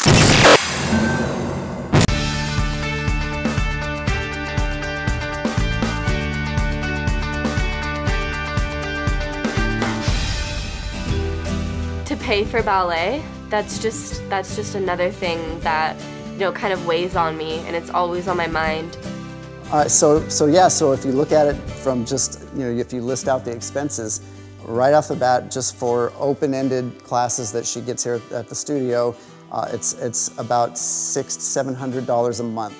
To pay for ballet, that's just another thing that, you know, kind of weighs on me, and it's always on my mind. So if you look at it from just, you know, if you list out the expenses, right off the bat, just for open-ended classes that she gets here at the studio, it's about $600 to $700 a month.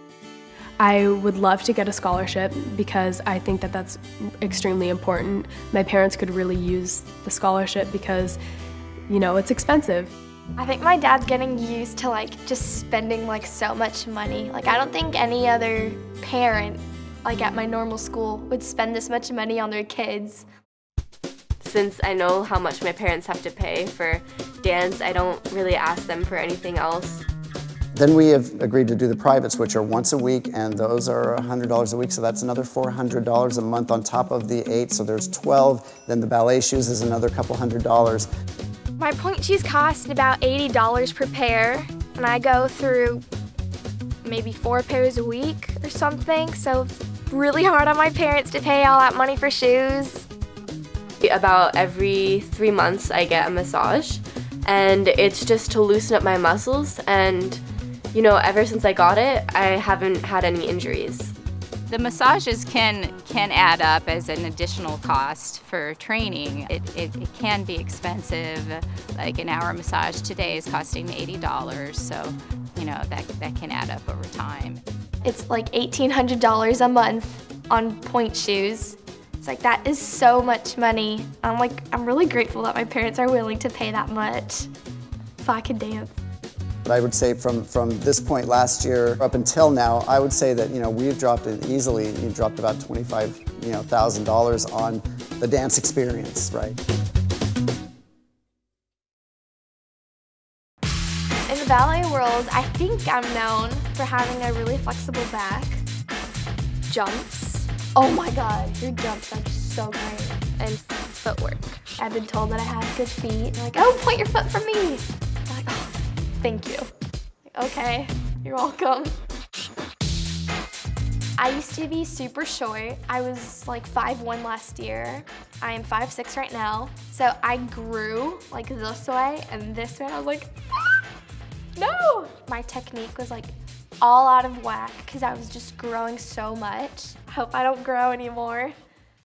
I would love to get a scholarship because I think that that's extremely important. My parents could really use the scholarship because, you know, it's expensive. I think my dad's getting used to like just spending like so much money. Like I don't think any other parent like at my normal school would spend this much money on their kids. Since I know how much my parents have to pay for dance, I don't really ask them for anything else. Then we have agreed to do the privates, which are once a week, and those are $100 a week, so that's another $400 a month on top of the 8, so there's 12. Then the ballet shoes is another couple $100. My pointe shoes cost about $80 per pair, and I go through maybe 4 pairs a week or something, so it's really hard on my parents to pay all that money for shoes. About every 3 months I get a massage, and it's just to loosen up my muscles, and you know, ever since I got it, I haven't had any injuries. The massages can add up as an additional cost for training. It can be expensive. Like an hour massage today is costing me $80, so you know that can add up over time. It's like $1,800 a month on pointe shoes. It's like that is so much money. I'm really grateful that my parents are willing to pay that much so I can dance. But I would say from this point last year up until now, I would say that, you know, we've dropped it easily. You've dropped about $25,000 on the dance experience, right? In the ballet world, I think I'm known for having a really flexible back. Jumps. Oh my God, your jumps are so great. And footwork. I've been told that I have good feet. They're like, oh, point your foot for me. I'm like, oh. Thank you. Okay, you're welcome. I used to be super short. I was like 5'1" last year. I am 5'6" right now. So I grew like this way and this way. I was like, ah, no! My technique was like all out of whack because I was just growing so much. I hope I don't grow anymore.